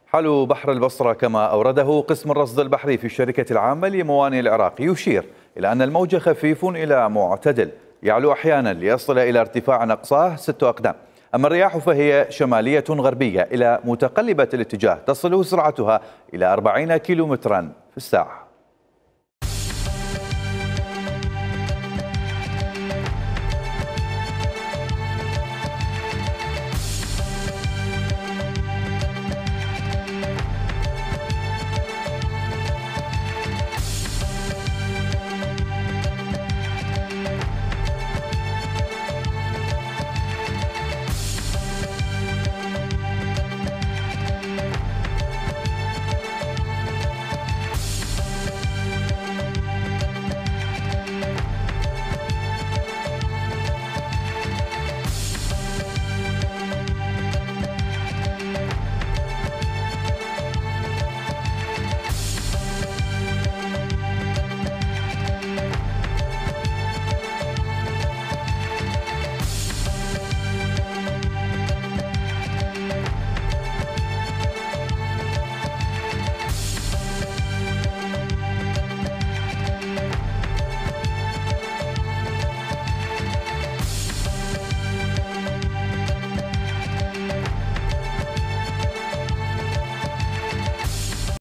حال بحر البصرة كما أورده قسم الرصد البحري في الشركة العامة لموانئ العراق يشير إلى أن الموج خفيف إلى معتدل، يعلو أحيانا ليصل إلى ارتفاع أقصاه 6 أقدام. أما الرياح فهي شمالية غربية إلى متقلبة الاتجاه تصل سرعتها إلى 40 كيلومترا في الساعة.